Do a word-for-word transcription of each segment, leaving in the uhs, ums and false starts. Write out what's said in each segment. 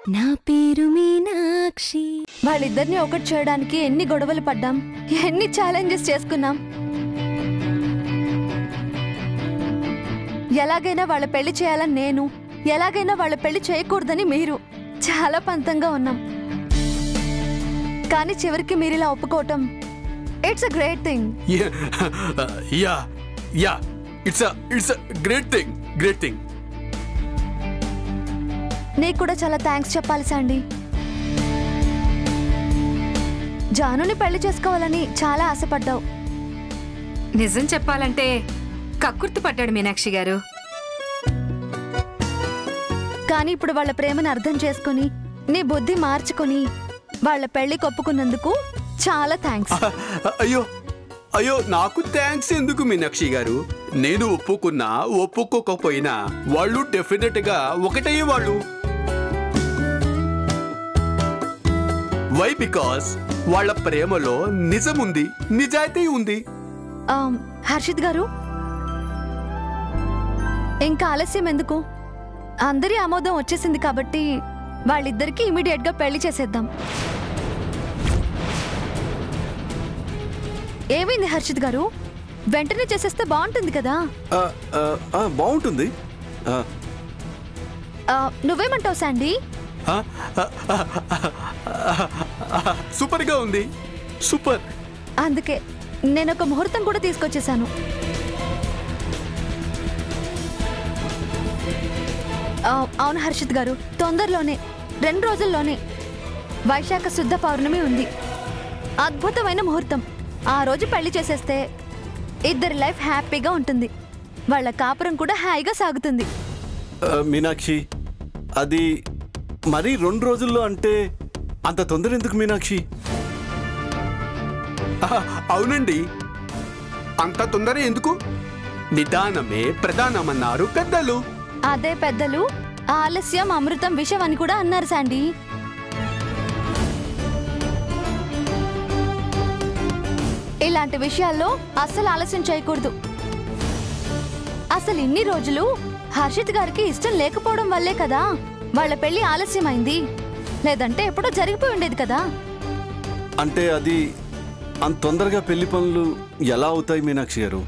నా పేరు మీనాక్షి. వాళ్ళిద్దరిని ఒకటి చేయడానికి ఎన్ని గొడవలు పడ్డాం, ఎన్ని ఛాలెంజెస్ చేసుకున్నాం. ఎలాగైనా వాళ్ళ పెళ్లి చేయాలని నేను, ఎలాగైనా వాళ్ళ పెళ్లి చేయకూడదని మీరు చాలా పంతంగా ఉన్నాం. కానీ చివరికి మీరు ఇలా ఒప్పుకోవటం it's a great thing. Yeah yeah it's a it's a great thing great thing. నీకు కూడా చాలా థ్యాంక్స్ చెప్పాలి శాండీ. జానుని పెళ్లి చేసుకోవాలని చాలా ఆశపడ్డావు. నిజం చెప్పాలంటే కక్కుర్తి పడ్డాడు మీనాక్షి గారు. కానీ ఇప్పుడు వాళ్ళ ప్రేమను అర్థం చేసుకుని నీ బుద్ధి మార్చుకుని వాళ్ళ పెళ్లి కొప్పుకున్నందుకు చాలా థ్యాంక్స్. అయ్యో అయ్యో నాకు థ్యాంక్స్ ఎందుకు మీనాక్షి గారు? నేను ఒప్పుకున్నా ఒప్పుకోకపోయినా వాళ్ళు డెఫినెట్ గా ఒకటే వాళ్ళు. వై? బికాస్ వాళ్ళ ప్రేమలో నిజం ఉంది, నిజాయితీ ఉంది. హర్షిత్ గారు, ఇంకా ఆలస్యం ఎందుకు? అందరి ఆమోదం వచ్చేసింది కాబట్టి వాళ్ళిద్దరికి ఇమీడియట్ గా పెళ్లి చేసేద్దాం. ఏమైంది హర్షిత్ గారు? వెంటనే చేసేస్తే బాగుంటుంది కదా. బాగుంటుంది. నువ్వేమంటావు శాండీ? సూపర్ గా ఉంది, సూపర్. అందుకే నేను ఒక ముహూర్తం కూడా తీసుకొచ్చేసాను. అవును హర్షిత్ గారు, తొందరలోనే రెండు రోజుల్లోనే వైశాఖ శుద్ధ పౌర్ణమి ఉంది. అద్భుతమైన ముహూర్తం. ఆ రోజు పెళ్లి చేసేస్తే ఇద్దరి లైఫ్ హ్యాపీగా ఉంటుంది, వాళ్ళ కాపురం కూడా హాయిగా సాగుతుంది. మీనాక్షి, అది మరి రెండు రోజుల్లో అంటే అంత తొందర ఎందుకు మీనాక్షి? అవునండి, అంత తొందర ఎందుకు? నిదానమే ప్రధానమన్నారు పెద్దలు. అదే పెద్దలు ఆలస్యం అమృతం విషయం అని కూడా అన్నారు శాండీ. ఇలాంటి విషయాల్లో అస్సలు ఆలస్యం చేయకూడదు. అసలు ఇన్ని రోజులు హర్షిత్ గారికి ఇష్టం లేకపోవడం వల్లే కదా వాళ్ళ పెళ్లి ఆలస్యమైంది. లేదంటే ఎప్పుడో జరిగిపోయి ఉండేది కదా. అంటే అది అంత తొందరగా పెళ్లి పనులు ఎలా అవుతాయి మీనాక్షి గారు?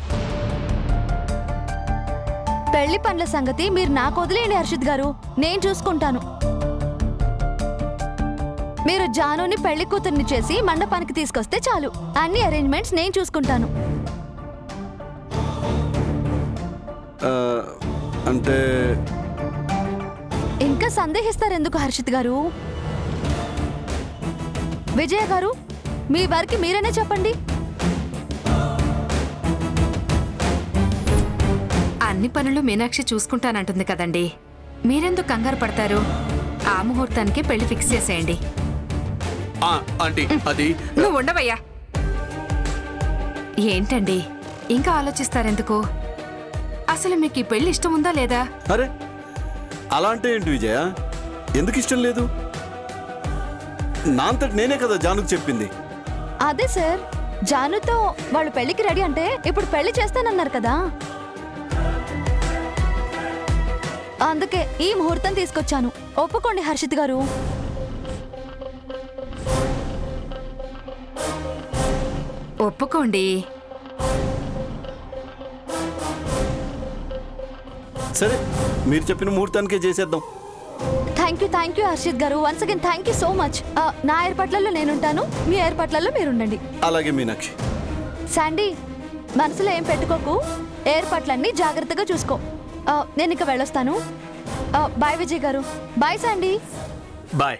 పెళ్లి పనుల సంగతి మీరు నాకు వదిలేయండి హర్షిత్ గారు, నేను చూసుకుంటాను. మీరు జానుని పెళ్లి కూతుర్ని చేసి మండపానికి తీసుకొస్తే చాలు. అన్ని అరేంజ్మెంట్స్ నేను చూసుకుంటాను. అంటే ఇంకా సందేహిస్తారు ఎందుకు హర్షిత్ గారు? విజయ గారు, మీ వారికి మీరేనే చెప్పండి. అన్ని పనులు మీనాక్షి చూసుకుంటానంటుంది కదండి, మీరెందుకు కంగారు పడతారు? ఆ ముహూర్తానికి పెళ్లి ఫిక్స్ చేసేయండి. ఆంటీ, అది నువ్వు ఉండవయ్యా. ఏంటండి ఇంకా ఆలోచిస్తారెందుకు? అసలు మీకు ఈ పెళ్లి ఇష్టం ఉందా లేదా? అరే అలా అంటే ఏంటి విజయ? ఎందుకు ఇష్టం లేదు? నా అంతటి నేనే కదా జానుకు చెప్పింది. అదే సార్, జానుతో వాళ్ళు పెళ్లికి రెడీ అంటే ఇప్పుడు పెళ్లి చేస్తానన్నారు కదా. అందుకే ఈ ముహూర్తం తీసుకొచ్చాను. ఒప్పుకోండి హర్షిత్ గారు. ఒప్పుకోండి. సరే, మీరు చెప్పిన ముహూర్తానికే చేసేద్దాం. Thank you thank you Harshit గారు. Once again thank you so much. నా ఏర్పాట్లలో నేనుంటాను, మీ ఏర్పాట్లలో మీరుండండి. అలాగే మీనాక్షి. శాండీ, మనసులో ఏం పెట్టుకోకు, ఏర్పాట్లన్నీ జాగ్రత్తగా చూసుకో. నేను ఇక వెళ్ళొస్తాను. బాయ్ విజయ్ గారు. Bye Sandy. బాయ్.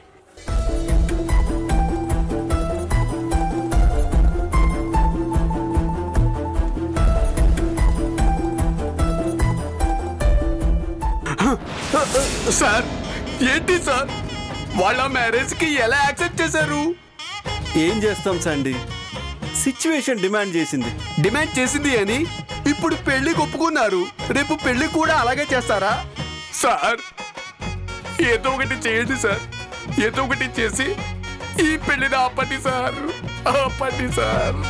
సార్, ఏంటి సార్ వాళ్ళ మ్యారేజ్ కి ఎలా యాక్సెప్ట్ చేశారు? ఏం చేస్తాం శాండీ, సిచ్యువేషన్ డిమాండ్ చేసింది. డిమాండ్ చేసింది అని ఇప్పుడు పెళ్లి ఒప్పుకున్నారు. రేపు పెళ్లి కూడా అలాగే చేస్తారా? సార్, ఏదో ఒకటి చేయండి సార్, ఏదో ఒకటి చేసి ఈ పెళ్లిని ఆపండి సార్, ఆపండి సార్.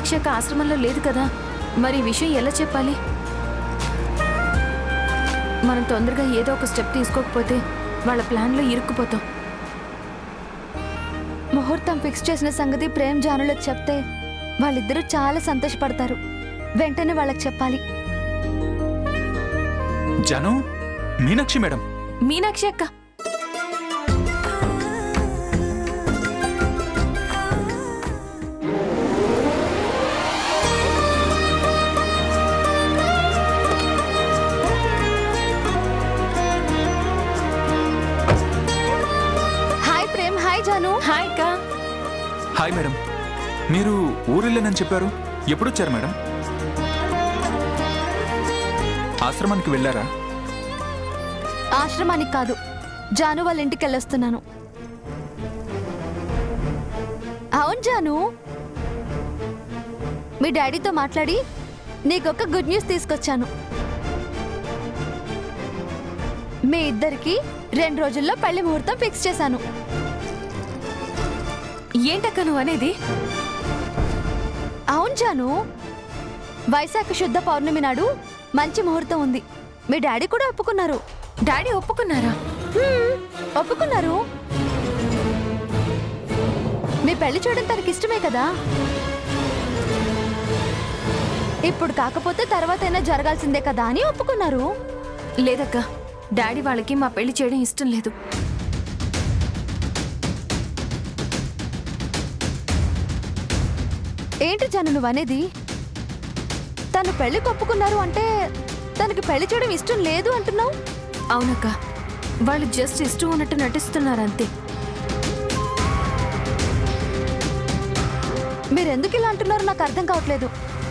మీనాక్షి యొక్క ఆశ్రమంలో లేదు కదా, మరి ఈ విషయం ఎలా చెప్పాలి? మనం తొందరగా ఏదో ఒక స్టెప్ తీసుకోకపోతే వాళ్ళ ప్లాన్లో ఇరుక్కుపోతాం. ముహూర్తం ఫిక్స్ చేసిన సంగతి ప్రేమ్ జానులకు చెప్తే వాళ్ళిద్దరూ చాలా సంతోషపడతారు. వెంటనే వాళ్ళకి చెప్పాలి. జాను, మీనాక్షి మేడం. మీనాక్షి అక్క, hi Prem. Hi Janu. Hi అక్క. Hi madam. మీరు ఊరెళ్ళానని చెప్పారు, ఎప్పుడొచ్చారు మేడం? ఆశ్రమానికి వెళ్ళారా? ఆశ్రమానికి కాదు, జాను వాళ్ళ ఇంటికి వెళ్ళొస్తున్నాను. అవును జాను, మీ డాడీతో మాట్లాడి నీకొక గుడ్ న్యూస్ తీసుకొచ్చాను. మీ ఇద్దరికి రెండు రోజుల్లో పెళ్లి ముహూర్తం ఫిక్స్ చేశాను. ఏంటక్క నువ్వు అనేది? అవును జాను, వైశాఖ శుద్ధ పౌర్ణమి నాడు మంచి ముహూర్తం ఉంది. మీ డాడీ కూడా ఒప్పుకున్నారు. డాడీ ఒప్పుకున్నారా? హ్మ్, ఒప్పుకున్నారు. మీ పెళ్లి చూడడం తనకి ఇష్టమే కదా. ఇప్పుడు కాకపోతే తర్వాతైనా జరగాల్సిందే కదా అని ఒప్పుకున్నారు. లేదక్క, డాడీ వాళ్ళకి మా పెళ్లి చేయడం ఇష్టం లేదు. ఏంటి జాను నువ్వు అనేది? తను పెళ్లికి ఒప్పుకున్నారు అంటే తనకి పెళ్లి చేయడం ఇష్టం లేదు అంటున్నావు? అవునక్క, వాళ్ళు జస్ట్ ఇష్టం ఉన్నట్టు నటిస్తున్నారు అంతే. మీరెందుకు ఇలా అంటున్నారో నాకు అర్థం కావట్లేదు.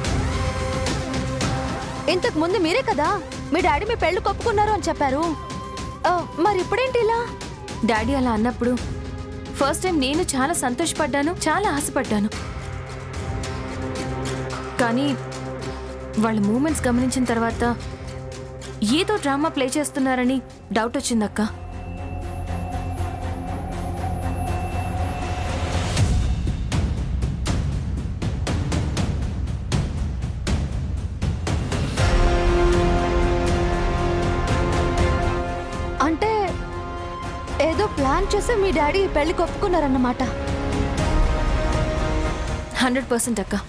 ఇంతకు ముందు మీరే కదా మీ డాడీ మీ పెళ్లికి ఒప్పుకున్నారు అని చెప్పారు. ఆ, మరి ఇప్పుడేంటి ఇలా? డాడీ అలా అన్నప్పుడు ఫస్ట్ టైం నేను చాలా సంతోషపడ్డాను, చాలా ఆశపడ్డాను. కానీ వాళ్ళ మూమెంట్స్ గమనించిన తర్వాత ఏదో డ్రామా ప్లే చేస్తున్నారని డౌట్ వచ్చిందక్క. అంటే ఏదో ప్లాన్ చేసి మీ డాడీ పెళ్లికి ఒప్పుకున్నారన్నమాట. హండ్రెడ్ పర్సెంట్ అక్క.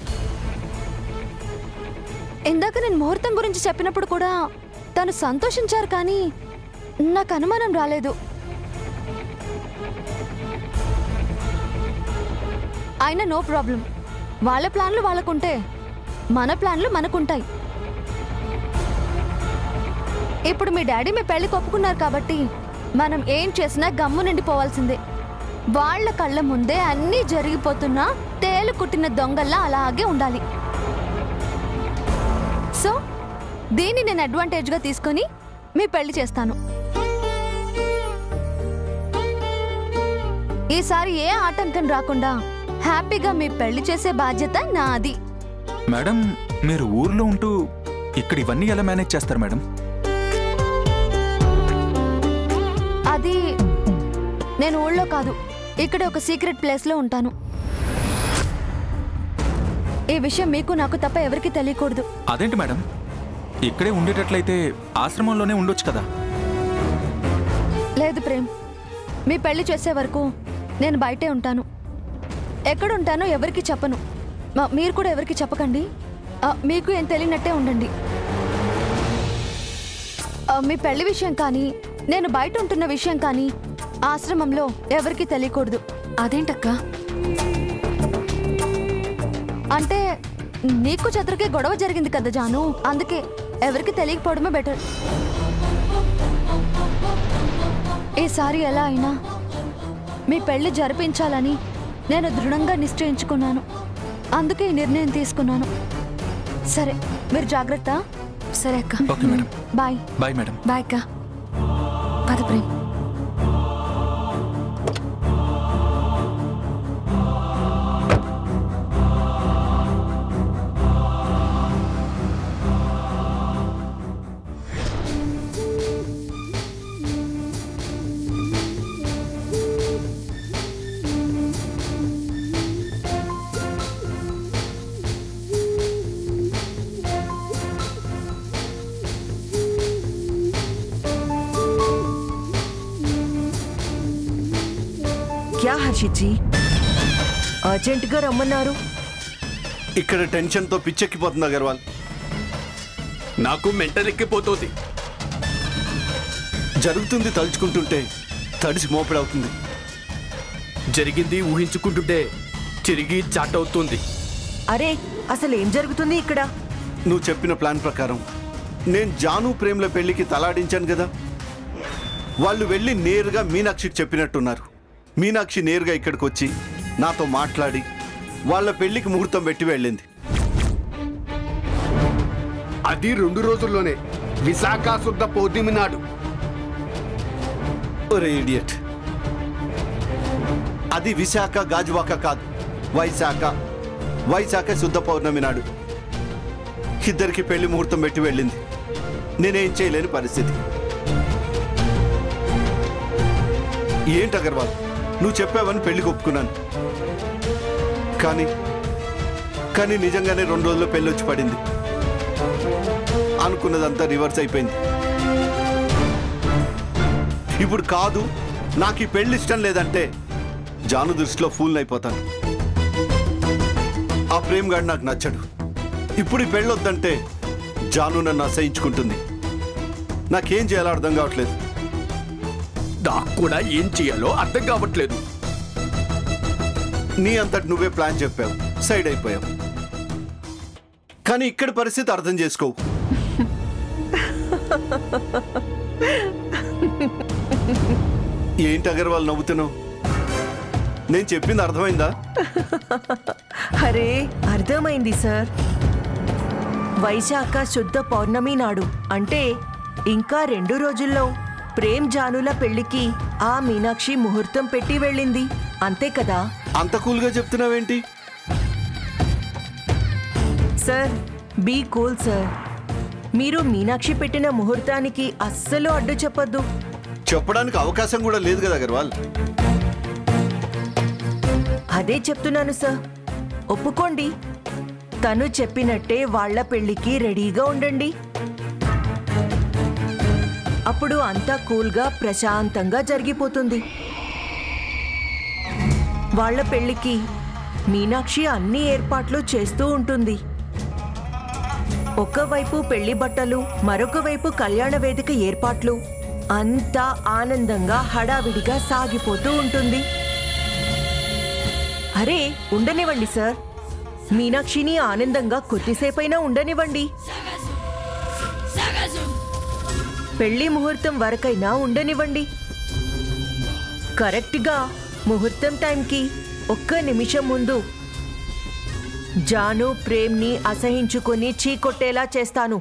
ఇందాక నేను ముహూర్తం గురించి చెప్పినప్పుడు కూడా తను సంతోషించారు, కానీ నాకు అనుమానం రాలేదు. అయినా నో ప్రాబ్లం. వాళ్ళ ప్లాన్లు వాళ్ళకుంటే మన ప్లాన్లు మనకుంటాయి. ఇప్పుడు మీ డాడీ మీ పెళ్లికి ఒప్పుకున్నారు కాబట్టి మనం ఏం చేసినా గమ్ము నిండిపోవాల్సిందే. వాళ్ళ కళ్ళ ముందే అన్నీ జరిగిపోతున్నా తేలు కుట్టిన దొంగల్లా అలాగే ఉండాలి. సో దీన్ని నేను అడ్వాంటేజ్గా తీసుకొని మీ పెళ్లి చేస్తాను. ఈసారి ఏ ఆటంకం రాకుండా హ్యాపీగా మీ పెళ్లి చేసే బాధ్యత నాది. మేడం, మీరు ఊర్లో ఉంటూ ఇక్కడ ఇవన్నీ ఎలా మేనేజ్ చేస్తారు మేడం? అది నేను ఊళ్ళో కాదు, ఇక్కడ ఒక సీక్రెట్ ప్లేస్లో ఉంటాను. ఈ విషయం మీకు నాకు తప్ప ఎవరికీ తెలియకూడదు. అదేంటి మేడం, ఇక్కడే ఉండేటట్లయితే ఆశ్రమంలోనే ఉండొచ్చు కదా. లేదు ప్రేమ్, మీ పెళ్లి చేసే వరకు నేను బయటే ఉంటాను. ఎక్కడుంటానో ఎవరికి చెప్పను. మ- మీరు కూడా ఎవరికి చెప్పకండి. ఆ, మీకు ఏం తెలియనట్టే ఉండండి. ఆ, మీ పెళ్లి విషయం కానీ నేను బయట ఉంటున్న విషయం కానీ ఆశ్రమంలో ఎవరికి తెలియకూడదు. అదేంటక్క? అంటే నీకు చతురకే గొడవ జరిగింది కదా జాను, అందుకే ఎవరికి తెలియకపోవడమే బెటర్. ఈసారి ఎలా అయినా మీ పెళ్లి జరిపించాలని నేను దృఢంగా నిశ్చయించుకున్నాను. అందుకే ఈ నిర్ణయం తీసుకున్నాను. సరే, మీరు జాగ్రత్త. సరే అక్క. Okay madam. Bye. Bye madam. Bye అక్క. పద ప్రేమ్. క్యా హర్షిత్ జీ అర్జెంటుగా రమ్మన్నారు? ఇక్కడ టెన్షన్తో పిచ్చెక్కిపోతుంది అగర్వాల్. నాకు మెంటల్ ఎక్కిపోతుంది. జరుగుతుంది తలుచుకుంటుంటే తడిసి మోపిడవుతుంది. జరిగింది ఊహించుకుంటుంటే తిరిగి చాటవుతుంది. అరే అసలు ఏం జరుగుతుంది ఇక్కడ? నువ్వు చెప్పిన ప్లాన్ ప్రకారం నేను జాను ప్రేమ్ల పెళ్లికి తలాడించాను కదా. వాళ్ళు వెళ్ళి నేరుగా మీనాక్షికి చెప్పినట్టున్నారు. మీనాక్షి నేరుగా ఇక్కడికి వచ్చి నాతో మాట్లాడి వాళ్ళ పెళ్లికి ముహూర్తం పెట్టి వెళ్ళింది. అది రెండు రోజుల్లోనే, విశాఖ శుద్ధ పౌర్ణమి నాడు. ఒరే ఇడియట్, అది విశాఖ గాజువాక కాదు, వైశాఖ. వైశాఖ శుద్ధ పౌర్ణమి నాడు ఇద్దరికి పెళ్లి ముహూర్తం పెట్టి వెళ్ళింది. నేనేం చేయలేని పరిస్థితి. ఏంటి అగర్వాల్, నువ్వు చెప్పావని పెళ్లికి ఒప్పుకున్నాను. కానీ కానీ నిజంగానే రెండు రోజుల్లో పెళ్లి వచ్చి పడింది. అనుకున్నదంతా రివర్స్ అయిపోయింది. ఇప్పుడు కాదు, నాకు ఈ పెళ్లి ఇష్టం లేదంటే జాను దృష్టిలో ఫూల్ అయిపోతాను. ఆ ప్రేమ్ గాడు నాకు నచ్చడు. ఇప్పుడు ఈ పెళ్ళి వద్దంటే జాను నన్ను అసహించుకుంటుంది. నాకేం చేయాలో అర్థం కావట్లేదు. నాకు కూడా ఏం చేయాలో అర్థం కావట్లేదు. నీ అంతటి నువ్వే ప్లాన్ చెప్పావు, సైడ్ అయిపోయావు. కానీ ఇక్కడి పరిస్థితి అర్థం చేసుకోవు. ఏంటి అగర్వాల్ నవ్వుతున్నావు? నేను చెప్పింది అర్థమైందా? అరే అర్థమైంది సార్. వైశాఖ శుద్ధ పౌర్ణమి నాడు అంటే ఇంకా రెండు రోజుల్లో ప్రేమ్ జానుల పెళ్లికి ఆ మీనాక్షి ముహూర్తం పెట్టి వెళ్ళింది, అంతే కదా? అంత కూల్గా చెప్తున్నావేంటి? Sir be cool sir. మీరు మీనాక్షి పెట్టిన ముహూర్తానికి అస్సలు అడ్డు చెప్పొద్దు. చెప్పడానికి అవకాశం కూడా లేదు కదా అగర్వాల్. అదే చెప్తున్నాను సార్. ఒప్పుకోండి, తను చెప్పినట్టే వాళ్ళ పెళ్లికి రెడీగా ఉండండి. అప్పుడు అంతా కూల్గా ప్రశాంతంగా జరిగిపోతుంది. వాళ్ళ పెళ్లికి మీనాక్షి అన్ని ఏర్పాట్లు చేస్తూ ఉంటుంది. ఒకవైపు పెళ్లి బట్టలు, మరొక వైపు కళ్యాణ వేదిక ఏర్పాట్లు, అంతా ఆనందంగా హడావిడిగా సాగిపోతూ ఉంటుంది. అరే ఉండనివ్వండి సార్, మీనాక్షిని ఆనందంగా కొద్దిసేపైనా ఉండనివ్వండి. పెళ్లి ముహూర్తం వరకైనా ఉండనివ్వండి. కరెక్ట్గా ముహూర్తం టైంకి ఒక్క నిమిషం ముందు జాను ప్రేమ్ని అసహించుకొని చీకొట్టేలా చేస్తాను.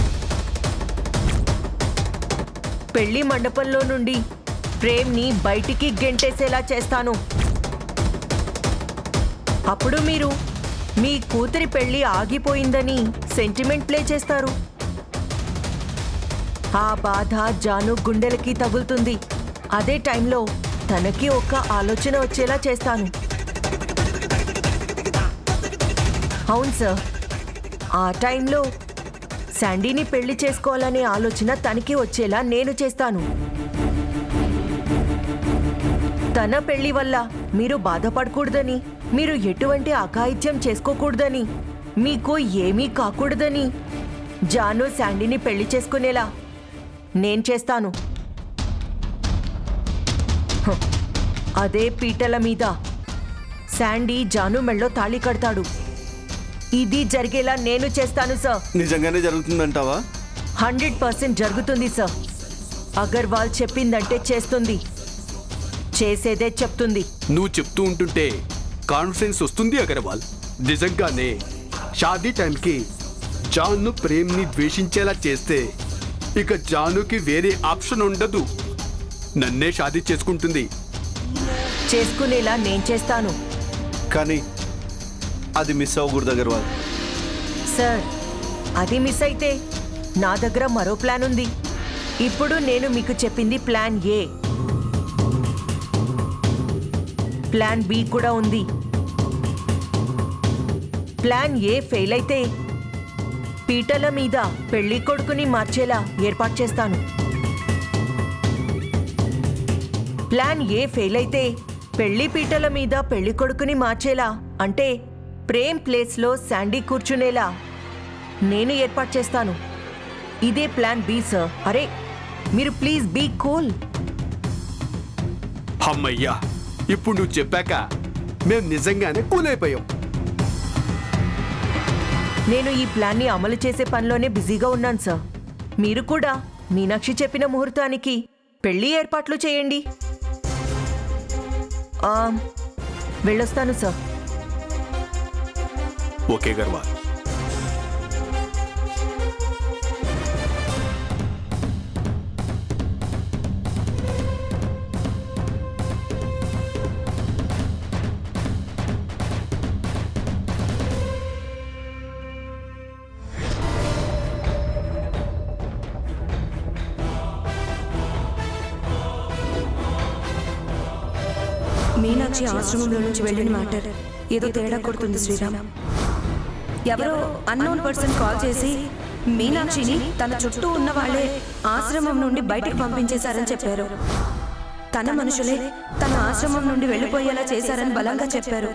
పెళ్లి మండపంలో నుండి ప్రేమ్ని బయటికి గెంటేసేలా చేస్తాను. అప్పుడు మీరు మీ కూతురి పెళ్లి ఆగిపోయిందని సెంటిమెంట్ ప్లే చేస్తారు. ఆ బాధ జాను గుండెలకి తగులుతుంది. అదే టైంలో తనకి ఒక ఆలోచన వచ్చేలా చేస్తాను. అవును సార్, ఆ టైంలో శాండీని పెళ్లి చేసుకోవాలనే ఆలోచన తనకి వచ్చేలా నేను చేస్తాను. తన పెళ్లి వల్ల మీరు బాధపడకూడదని, మీరు ఎటువంటి అఘాయిత్యం చేసుకోకూడదని, మీకు ఏమీ కాకూడదని జాను శాండీని పెళ్లి చేసుకునేలా నేను చేస్తాను. హ, అదే పీటల మీద శాండీ జాను మెళ్ళో తాళి కడతాడు. ఇది జరిగేలా నేను చేస్తాను సార్. నిజంగానే జరుగుతుందంటావా? హండ్రెడ్ పర్సెంట్ జరుగుతుంది సార్. అగర్వాల్ చెప్పిందంటే చేస్తుంది, చేసేదే చెప్తుంది. నువ్వు చెప్తూ ఉంటుంటే కాన్ఫిడెన్స్ వస్తుంది అగర్వాల్. నిజంగానే షాదీ టైంకి జాను ప్రేమ్ని ద్వేషించేలా చేస్తే ఇక జానుకి వేరే ఆప్షన్ ఉండదు. నన్నే షాదీ చేసుకుంటుంది. చేసుకునేలా నేను చేస్తాను. కానీ అది మిస్ అవ్వకూడదు అగర్వాల్. సార్ అది మిస్ అయితే నా దగ్గర మరో ప్లాన్ ఉంది. ఇప్పుడు నేను మీకు చెప్పింది ప్లాన్ ఏ. ప్లాన్ బి కూడా ఉంది. ప్లాన్ ఏ ఫెయిల్ అయితే పీటల మీద పెళ్లి కొడుకుని మార్చేలా ఏర్పాటు చేస్తాను. ప్లాన్ ఏ ఫెయిల్ అయితే పెళ్లి పీటల మీద పెళ్లి కొడుకుని మార్చేలా అంటే ప్రేమ్ ప్లేస్లో శాండీ కూర్చునేలా నేను ఏర్పాటు చేస్తాను. ఇదే ప్లాన్ బి సార్. అరే మీరు ప్లీజ్ బీ కూల్. అమ్మయ్యా, ఇప్పుడు నువ్వు చెప్పాక మేము నిజంగానే కూల్ అయిపోయాం. నేను ఈ ప్లాన్ని అమలు చేసే పనిలోనే బిజీగా ఉన్నాను సార్. మీరు కూడా మీనాక్షి చెప్పిన ముహూర్తానికి పెళ్లి ఏర్పాట్లు చేయండి. ఆ, వెళ్ళొస్తాను సార్. ఓకే గర్వాల్. మీనాక్షి ఆశ్రమంలో నుంచి వెళ్ళిన మ్యాటర్ ఏదో తేడా కొడుతుంది శ్రీరామ్. ఎవరో అన్నోన్ పర్సన్ కాల్ చేసి మీనాక్షిని తన చుట్టూ ఉన్న వాళ్ళే ఆశ్రమం నుండి బయటకు పంపించేశారని చెప్పారు. తన మనుషులే తన ఆశ్రమం నుండి వెళ్ళిపోయేలా చేశారని బలంగా చెప్పారు.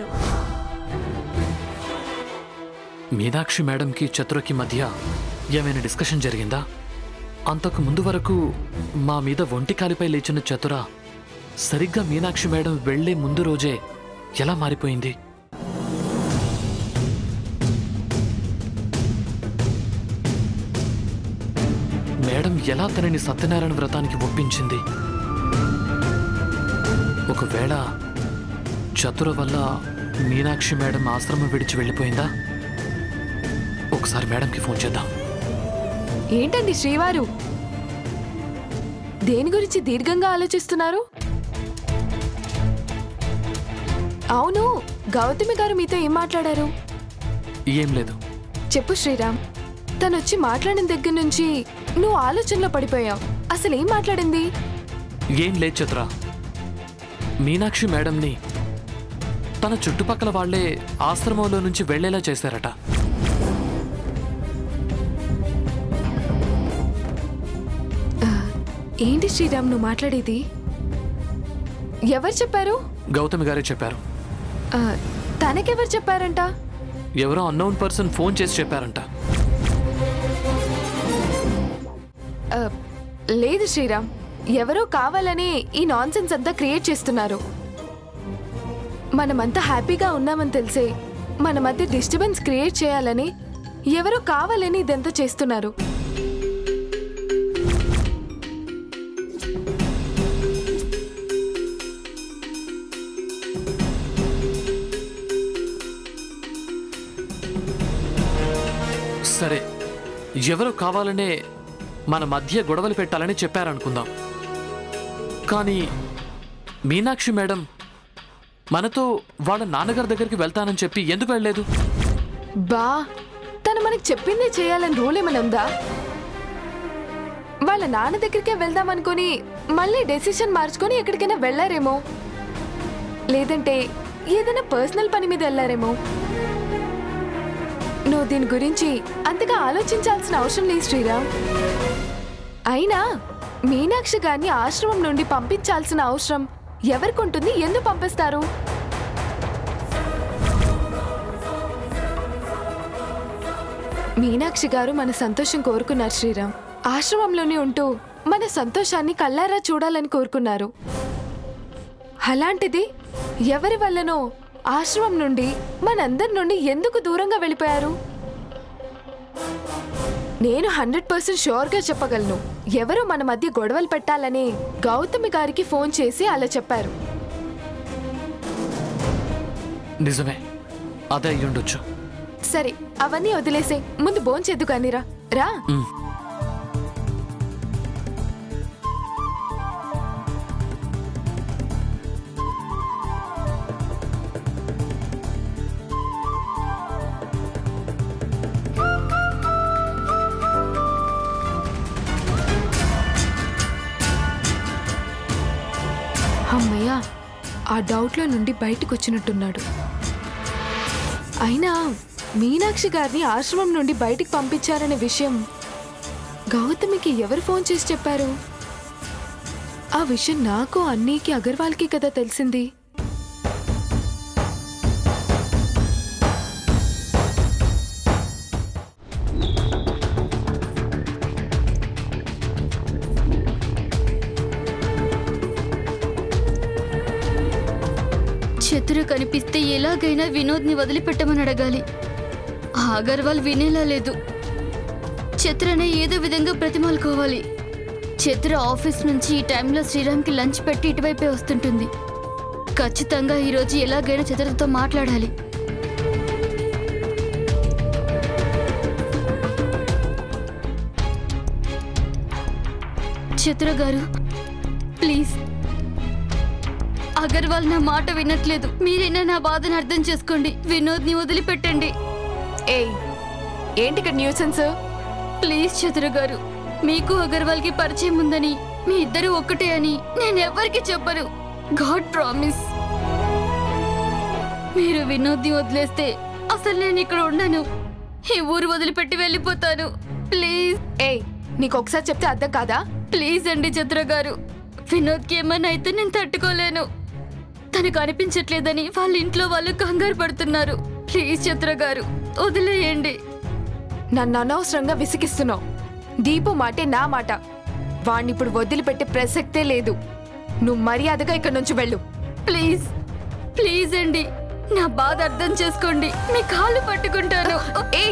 మీనాక్షి మేడంకి చతురకి మధ్య ఏమైనా డిస్కషన్ జరిగిందా? అంతకు ముందు వరకు మా మీద ఒంటి కాలిపై లేచిన చతుర సరిగ్గా మీనాక్షి మేడం వెళ్లే ముందు రోజే ఎలా మారిపోయింది? మేడం ఎలా తనని సత్యనారాయణ వ్రతానికి ఒప్పించింది? ఒకవేళ చతుర వల్ల మీనాక్షి మేడం ఆశ్రమం విడిచి వెళ్ళిపోయిందా? ఒకసారి మేడంకి ఫోన్ చేద్దాం. ఏంటండి శ్రీవారు, దేని గురించి దీర్ఘంగా ఆలోచిస్తున్నారు? అవును, గౌతమి గారు మీతో ఏం మాట్లాడారు? ఏం లేదు. చెప్పు శ్రీరామ్. తను వచ్చి మాట్లాడిన దగ్గర నుంచి నువ్వు ఆలోచనలో పడిపోయావు. అసలు ఏం మాట్లాడింది? ఏం లేదు చతుర. మీనాక్షి మేడంని తన చుట్టుపక్కల వాళ్లే ఆశ్రమంలో నుంచి వెళ్లేలా చేశారట. ఏంటి శ్రీరామ్ నువ్వు మాట్లాడేది? ఎవరు చెప్పారు? గౌతమి గారే చెప్పారు. తనకెవరు చెప్పారంట? ఎవరో అన్నోన్ పర్సన్ ఫోన్ చేసి చెప్పారంట. లేదు శ్రీరామ్, ఎవరో కావాలని ఈ నాన్సెన్స్ అంతా క్రియేట్ చేస్తున్నారు. మనమంతా హ్యాపీగా ఉన్నామని తెలిసే మన మధ్య డిస్టర్బెన్స్ క్రియేట్ చేయాలని ఎవరో కావాలని ఇదంతా చేస్తున్నారు. సరే, ఎవరో కావాలనే మన మధ్య గొడవలు పెట్టాలని చెప్పారనుకుందాం. కానీ మీనాక్షి మేడం మనతో వాళ్ళ నాన్నగారి దగ్గరికి వెళ్తానని చెప్పి ఎందుకు వెళ్ళలేదు? బా, తను మనకు చెప్పిందే చేయాలని రూల్ ఏమైనా ఉందా? వాళ్ళ నాన్న దగ్గరికే వెళ్దామనుకొని మళ్ళీ డెసిషన్ మార్చుకొని ఎక్కడికైనా వెళ్ళారేమో, లేదంటే ఏదైనా పర్సనల్ పని మీద వెళ్ళారేమో. నువ్వు దీని గురించి అంతగా ఆలోచించాల్సిన అవసరం లేదు శ్రీరామ్. అయినా మీనాక్షి గారిని ఆశ్రమం నుండి పంపించాల్సిన అవసరం ఎవరికి ఉంటుంది? ఎందుకు పంపిస్తారు? మీనాక్షి గారు మన సంతోషం కోరుకున్నారు శ్రీరామ్. ఆశ్రమంలోనే ఉంటూ మన సంతోషాన్ని కళ్ళారా చూడాలని కోరుకున్నారు. అలాంటిది ఎవరి వల్లనో ఆశ్రమం నుండి మనందరి నుండి ఎందుకు దూరంగా వెళ్ళిపోయారు? నేను హండ్రెడ్ పర్సెంట్ షూర్గా చెప్పగలను, ఎవరో మన మధ్య గొడవలు పెట్టాలని గౌతమి గారికి ఫోన్ చేసి అలా చెప్పారు. నిజమే, అదే అయ్యుండొచ్చు. సరే, అవన్నీ వదిలేసే, ముందు భోంచేద్దు కానీరా. రా. అమ్మయ్య, ఆ డౌట్లో నుండి బయటకు వచ్చినట్టున్నాడు. అయినా మీనాక్షి గారిని ఆశ్రమం నుండి బయటికి పంపించారనే విషయం గౌతమికి ఎవరు ఫోన్ చేసి చెప్పారు? ఆ విషయం నాకు, అన్నీకి, అగర్వాల్కి కదా తెలిసింది. చతుర కనిపిస్తే ఎలాగైనా వినోద్ని వదిలిపెట్టమని అడగాలి. అగర్వాల్ వినేలా లేదు. చతురనే ఏదో విధంగా ప్రతిమాలుకోవాలి. చతుర ఆఫీస్ నుంచి ఈ టైంలో శ్రీరామ్కి లంచ్ పెట్టి ఇటువైపే వస్తుంటుంది. ఖచ్చితంగా ఈరోజు ఎలాగైనా చతురతో మాట్లాడాలి. చతుర గారు ప్లీజ్, అగర్వాల్ నా మాట వినట్లేదు. మీరైనా నా బాధను అర్థం చేసుకోండి. వినోద్ని వదిలిపెట్టండి. ఏయ్, ఏంటి ఇక్కడ న్యూసెన్స్? ప్లీజ్ చతుర గారు, మీకు అగర్వాల్కి పరిచయం ఉందని, మీ ఇద్దరు ఒక్కటే అని నేను ఎవరికి చెప్పను. God promise. మీరు వినోద్ని వదిలేస్తే అసలు నేను ఇక్కడ ఉండను. ఈ ఊరు వదిలిపెట్టి వెళ్ళిపోతాను. ప్లీజ్. ఏయ్, నీకు ఒకసారి చెప్తే అర్థం కాదా? ప్లీజ్ అండి చతుర గారు, వినోద్కి ఏమన్నా అయితే నేను తట్టుకోలేను. తనకు అనిపించట్లేదని వాళ్ళ ఇంట్లో వాళ్ళు కంగారు పడుతున్నారు. ప్లీజ్ చతుర గారు వదిలేయండి. నన్ను అనవసరంగా విసిగిస్తున్నావు. దీపు మాటే నా మాట. వాణ్ణి ఇప్పుడు వదిలిపెట్టే ప్రసక్తే లేదు. నువ్వు మర్యాదగా ఇక్కడ నుంచి వెళ్ళు. ప్లీజ్ ప్లీజ్ అండి, నా బాధ అర్థం చేసుకోండి. మీ కాళ్ళు పట్టుకుంటాను. ఏయ్,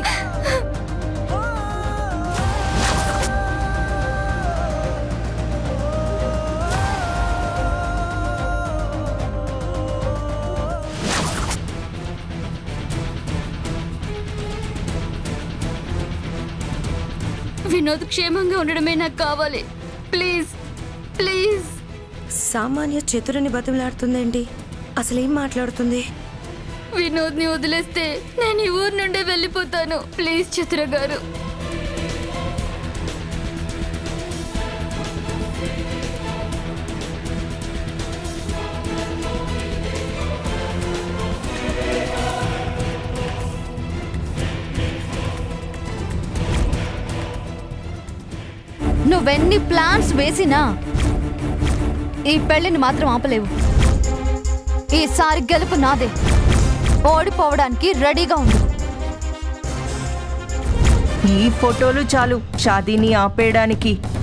వినోద్ క్షేమంగా ఉండడమే నాకు కావాలి. Please please. సామాన్య చతురని బతిమలాడుతుందేంటి? అసలేం మాట్లాడుతుంది? వినోద్ని వదిలేస్తే నేను ఈ ఊరు నుండే వెళ్ళిపోతాను. ప్లీజ్ చతుర గారు. నువ్వెన్ని ప్లాన్స్ వేసినా ఈ పెళ్లిని మాత్రం ఆపలేవు. ఈసారి గెలుపు నాదే. ఓడిపోవడానికి రెడీగా ఉంది. ఈ ఫోటోలు చాలు షాదీని ఆపేయడానికి.